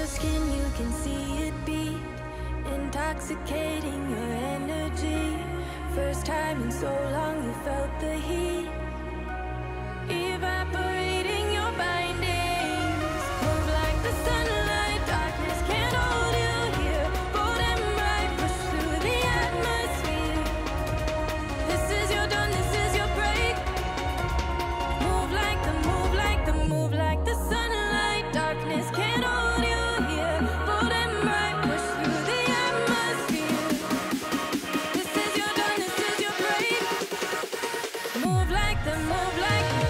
skin, you can see it beat, intoxicating your energy. First time in so long you felt the heat, evaporating your bindings. Move like the sunlight, darkness can't hold you here. Bold and bright, push through the atmosphere. This is your dawn, this is your break. Move like the, move like the, move like the sunlight, darkness can't hold you here. Bold and bright, push through the atmosphere. This is your dawn, this is your break. Move like the, move like the.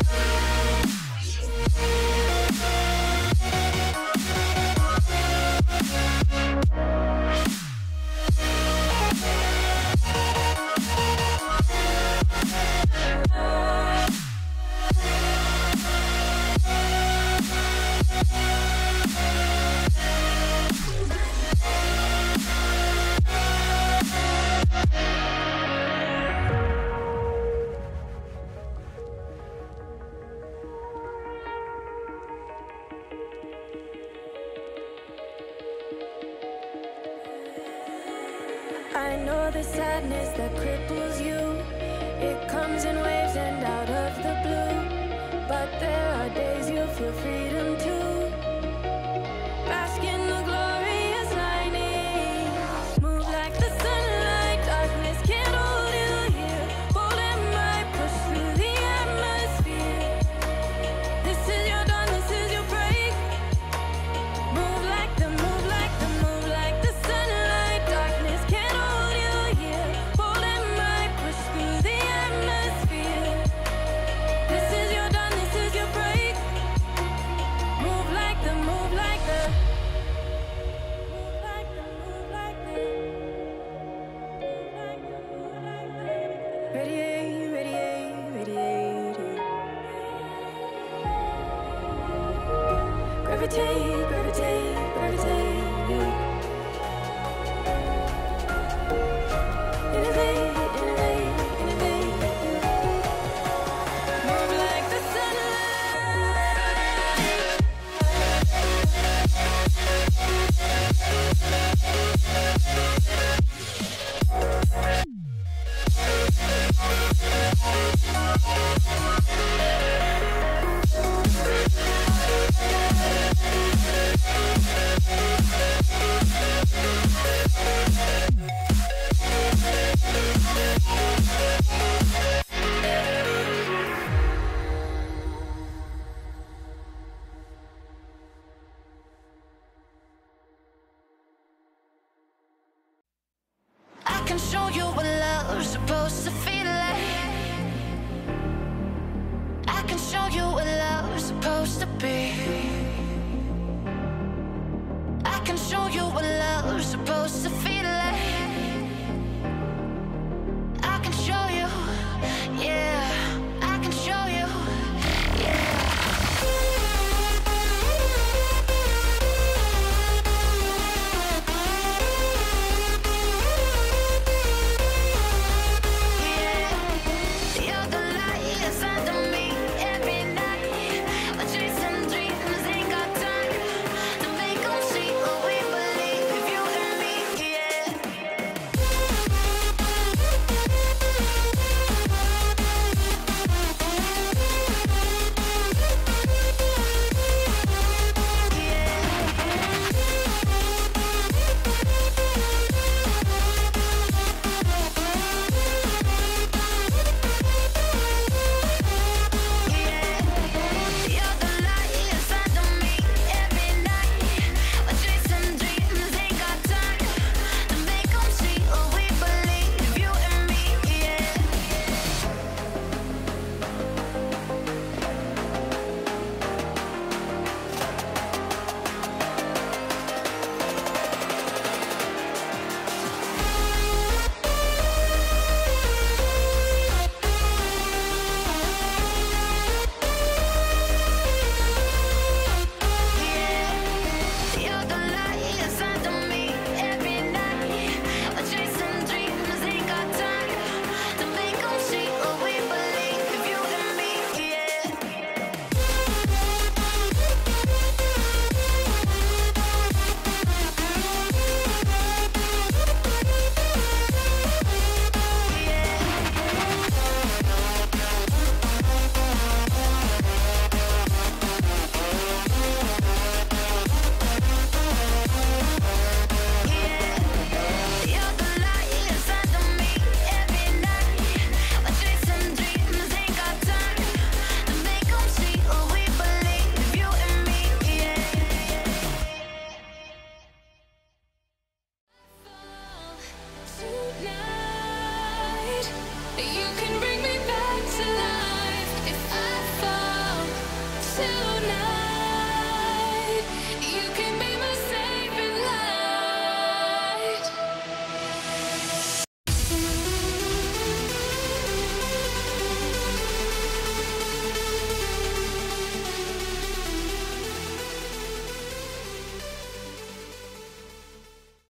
I know the sadness that cripples you. It comes in waves and out of the blue. But there are days you feel freedom too. Bask in the glorious lightning. Move like the sunlight, darkness can't hold you here. Bold and bright, push through the atmosphere. This is your dawn, this is your break. Move like the, move like the, move like the sunlight, darkness can't hold you here. Bold and bright, push through the atmosphere. This is your dawn, this is your break. Move like the, move like the, move like the, move like the, move like the, move like the. Radiate, radiate, radiate. Gravitate, gravitate, gravitate. Innovate, innovate, innovate. Move like the sunlight. I can show you what love's supposed to feel like.